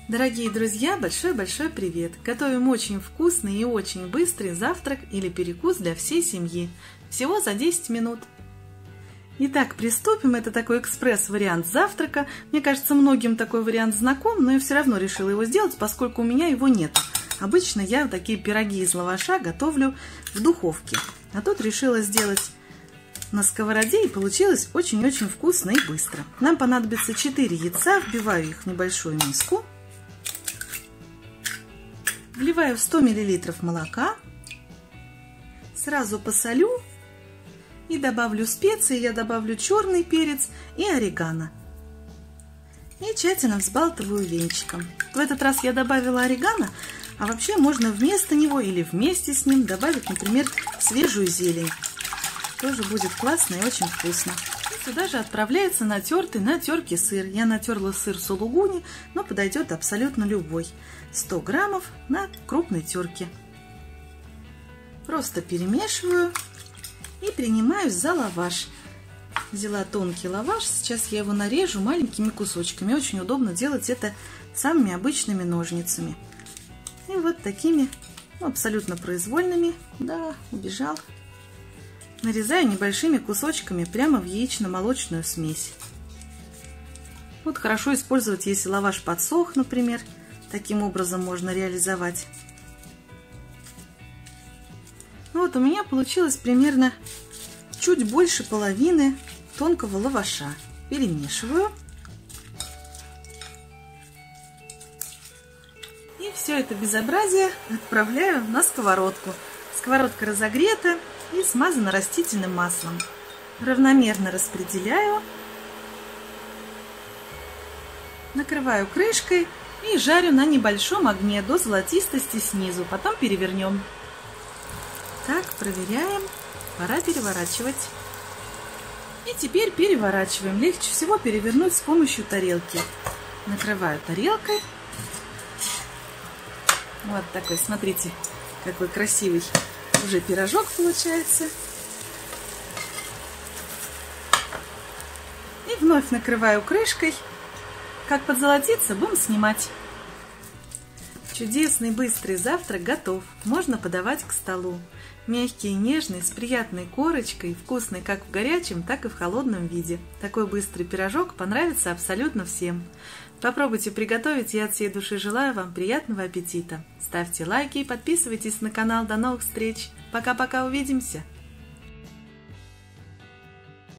Дорогие друзья, большой-большой привет! Готовим очень вкусный и очень быстрый завтрак или перекус для всей семьи. Всего за 10 минут. Итак, приступим. Это такой экспресс-вариант завтрака. Мне кажется, многим такой вариант знаком, но я все равно решила его сделать, поскольку у меня его нет. Обычно я такие пироги из лаваша готовлю в духовке. А тут решила сделать на сковороде, и получилось очень-очень вкусно и быстро. Нам понадобится 4 яйца, вбиваю их в небольшую миску. Вливаю в 100 мл молока, сразу посолю и добавлю специи. Я добавлю черный перец и орегано. И тщательно взбалтываю венчиком. В этот раз я добавила орегано, а вообще можно вместо него или вместе с ним добавить, например, свежую зелень. Тоже будет классно и очень вкусно. И сюда же отправляется натертый на терке сыр. Я натерла сыр сулугуни, но подойдет абсолютно любой. 100 граммов на крупной терке. Просто перемешиваю и принимаюсь за лаваш. Взяла тонкий лаваш, сейчас я его нарежу маленькими кусочками. Очень удобно делать это самыми обычными ножницами. И вот такими, абсолютно произвольными, да, убежал. Нарезаю небольшими кусочками прямо в яично-молочную смесь. Вот хорошо использовать, если лаваш подсох, например. Таким образом можно реализовать. Вот у меня получилось примерно чуть больше половины тонкого лаваша. Перемешиваю. И все это безобразие отправляю на сковородку. Сковородка разогрета и смазана растительным маслом. Равномерно распределяю. Накрываю крышкой и жарю на небольшом огне до золотистости снизу. Потом перевернем. Так, проверяем. Пора переворачивать. И теперь переворачиваем. Легче всего перевернуть с помощью тарелки. Накрываю тарелкой. Вот такой, смотрите, какой красивый уже пирожок получается. И вновь накрываю крышкой. Как подзолотится, будем снимать. Чудесный быстрый завтрак готов. Можно подавать к столу. Мягкий и нежный, с приятной корочкой, вкусный как в горячем, так и в холодном виде. Такой быстрый пирожок понравится абсолютно всем. Попробуйте приготовить, и от всей души желаю вам приятного аппетита. Ставьте лайки и подписывайтесь на канал. До новых встреч. Пока-пока, увидимся.